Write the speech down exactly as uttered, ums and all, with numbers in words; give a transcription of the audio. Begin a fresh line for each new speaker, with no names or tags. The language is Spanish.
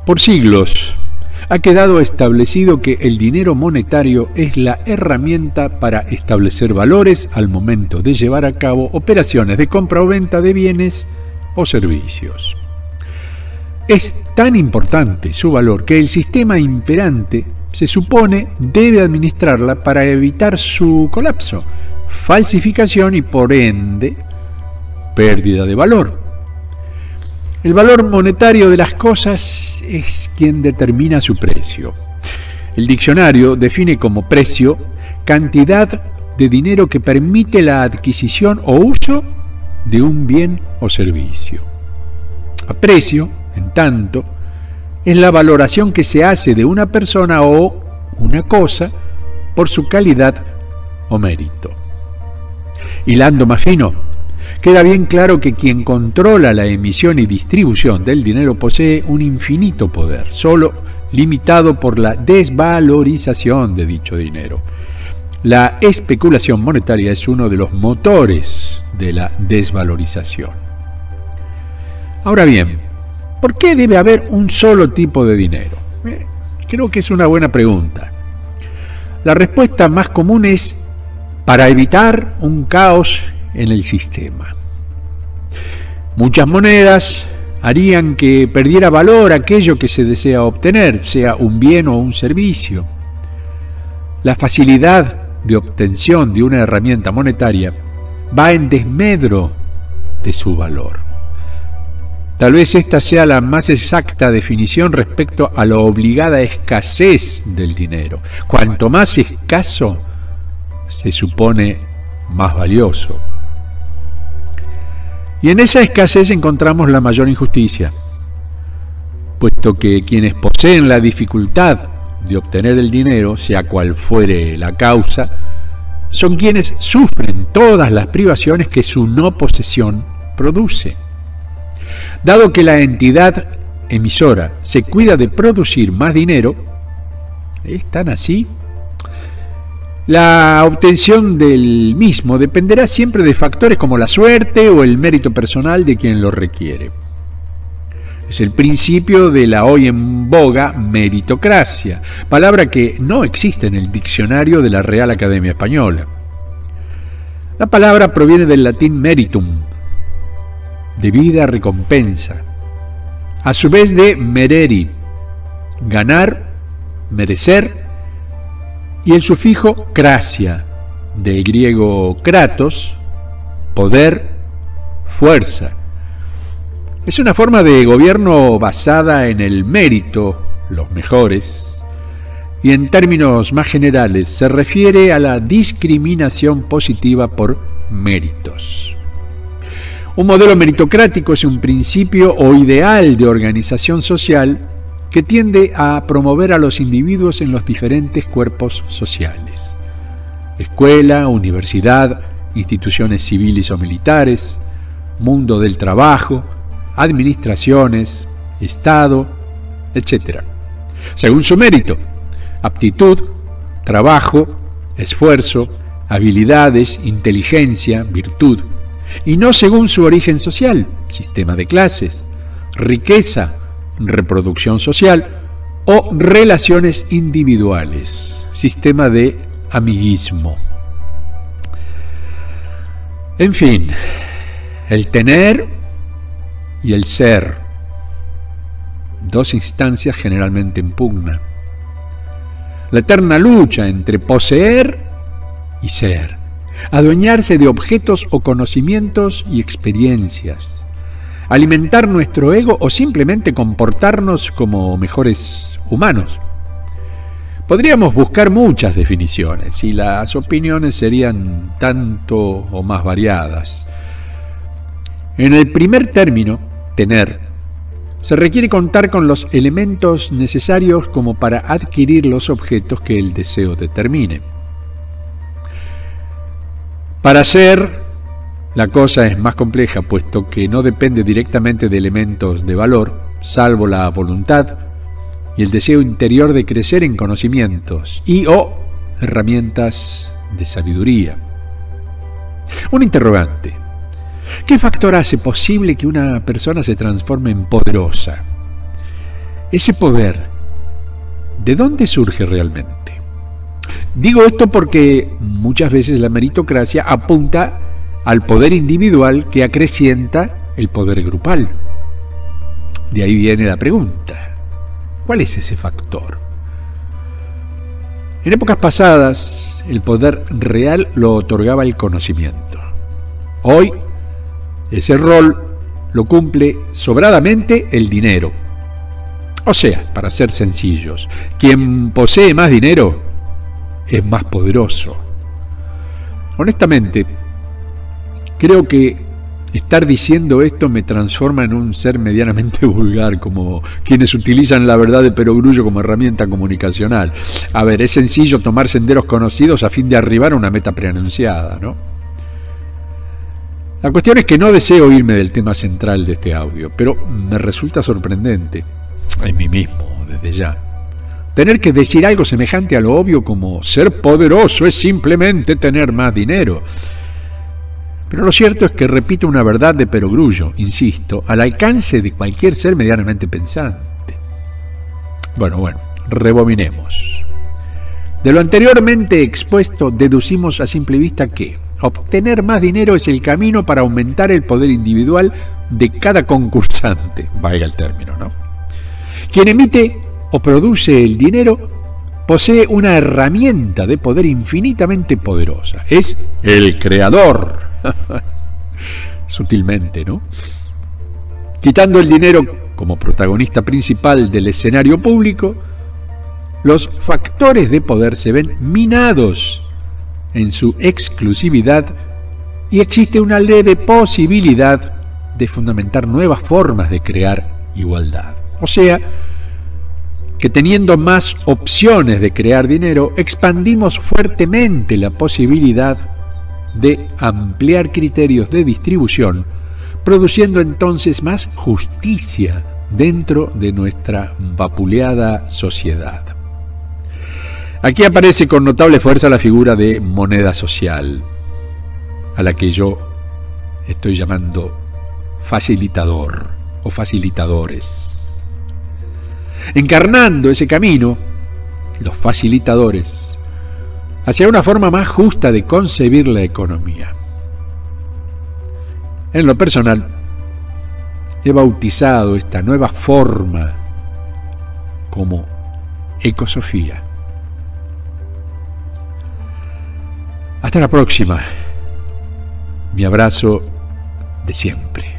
Por siglos ha quedado establecido que el dinero monetario es la herramienta para establecer valores al momento de llevar a cabo operaciones de compra o venta de bienes o servicios. Es tan importante su valor que el sistema imperante se supone debe administrarla para evitar su colapso, falsificación y por ende pérdida de valor. El valor monetario de las cosas es quien determina su precio. El diccionario define como precio cantidad de dinero que permite la adquisición o uso de un bien o servicio. A precio, en tanto, es la valoración que se hace de una persona o una cosa por su calidad o mérito. Hilando más fino, queda bien claro que quien controla la emisión y distribución del dinero posee un infinito poder, solo limitado por la desvalorización de dicho dinero. La especulación monetaria es uno de los motores de la desvalorización. Ahora bien, ¿por qué debe haber un solo tipo de dinero? Eh, creo que es una buena pregunta. La respuesta más común es para evitar un caos en el sistema. Muchas monedas harían que perdiera valor aquello que se desea obtener, sea un bien o un servicio. La facilidad de obtención de una herramienta monetaria va en desmedro de su valor. Tal vez esta sea la más exacta definición respecto a la obligada escasez del dinero. Cuanto más escaso, se supone más valioso. Y en esa escasez encontramos la mayor injusticia, puesto que quienes poseen la dificultad de obtener el dinero, sea cual fuere la causa, son quienes sufren todas las privaciones que su no posesión produce. Dado que la entidad emisora se cuida de producir más dinero, ¿es tan así? La obtención del mismo dependerá siempre de factores como la suerte o el mérito personal de quien lo requiere. Es el principio de la hoy en boga meritocracia, palabra que no existe en el diccionario de la Real Academia Española. La palabra proviene del latín meritum, debida recompensa, a su vez de mereri, ganar, merecer, y el sufijo krasia, del griego kratos, poder, fuerza. Es una forma de gobierno basada en el mérito, los mejores, y en términos más generales se refiere a la discriminación positiva por méritos. Un modelo meritocrático es un principio o ideal de organización social que tiende a promover a los individuos en los diferentes cuerpos sociales. Escuela, universidad, instituciones civiles o militares, mundo del trabajo, administraciones, Estado, etcétera. Según su mérito, aptitud, trabajo, esfuerzo, habilidades, inteligencia, virtud, y no según su origen social, sistema de clases, riqueza, reproducción social o relaciones individuales, sistema de amiguismo. En fin, el tener y el ser, dos instancias generalmente en pugna. La eterna lucha entre poseer y ser, adueñarse de objetos o conocimientos y experiencias, alimentar nuestro ego o simplemente comportarnos como mejores humanos. Podríamos buscar muchas definiciones y las opiniones serían tanto o más variadas. En el primer término, tener, se requiere contar con los elementos necesarios como para adquirir los objetos que el deseo determine. Para ser, la cosa es más compleja, puesto que no depende directamente de elementos de valor, salvo la voluntad y el deseo interior de crecer en conocimientos y o herramientas de sabiduría. Un interrogante. ¿Qué factor hace posible que una persona se transforme en poderosa? ese poder, ¿de dónde surge realmente? Digo esto porque muchas veces la meritocracia apunta al poder individual que acrecienta el poder grupal. De ahí viene la pregunta: ¿cuál es ese factor? En épocas pasadas, el poder real lo otorgaba el conocimiento. Hoy, ese rol lo cumple sobradamente el dinero. O sea, para ser sencillos, quien posee más dinero es más poderoso. Honestamente, creo que estar diciendo esto me transforma en un ser medianamente vulgar, como quienes utilizan la verdad de perogrullo como herramienta comunicacional. A ver, es sencillo tomar senderos conocidos a fin de arribar a una meta preanunciada, ¿no? La cuestión es que no deseo irme del tema central de este audio, pero me resulta sorprendente, en mí mismo, desde ya, tener que decir algo semejante a lo obvio como ser poderoso es simplemente tener más dinero. Pero lo cierto es que repito una verdad de perogrullo, insisto, al alcance de cualquier ser medianamente pensante. Bueno, bueno, rebobinemos. De lo anteriormente expuesto, deducimos a simple vista que obtener más dinero es el camino para aumentar el poder individual de cada concursante, valga el término, ¿no? Quien emite o produce el dinero posee una herramienta de poder infinitamente poderosa. Es el creador. Sutilmente, ¿no? Quitando el dinero como protagonista principal del escenario público, los factores de poder se ven minados en su exclusividad y existe una leve posibilidad de fundamentar nuevas formas de crear igualdad. O sea, que teniendo más opciones de crear dinero, expandimos fuertemente la posibilidad de ampliar criterios de distribución, produciendo entonces más justicia dentro de nuestra vapuleada sociedad. Aquí aparece con notable fuerza la figura de moneda social, a la que yo estoy llamando facilitador o facilitadores. Encarnando ese camino, los facilitadores, hacia una forma más justa de concebir la economía. En lo personal, he bautizado esta nueva forma como ecosofía. Hasta la próxima. Mi abrazo de siempre.